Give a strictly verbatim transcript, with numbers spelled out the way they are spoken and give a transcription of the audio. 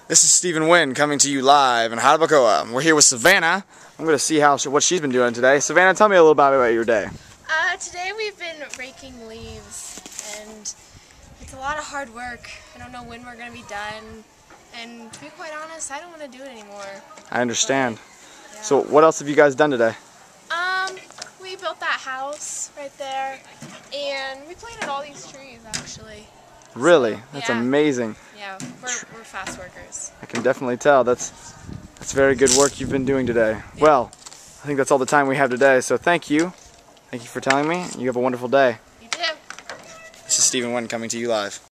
This is Stephen Wynn coming to you live in Hanabacoa. We're here with Savannah. I'm going to see how what she's been doing today. Savannah, tell me a little bit about your day. Uh, today we've been raking leaves, and it's a lot of hard work. I don't know when we're going to be done, and to be quite honest, I don't want to do it anymore. I understand. But, yeah. So what else have you guys done today? Um, we built that house right there, and we planted all these trees, actually. Really? So, That's yeah. amazing. Yeah, we're, we're fast workers. I can definitely tell. That's that's very good work you've been doing today. Yeah. Well, I think that's all the time we have today, so thank you. Thank you for telling me. You have a wonderful day. You do. This is Stephen Wynn coming to you live.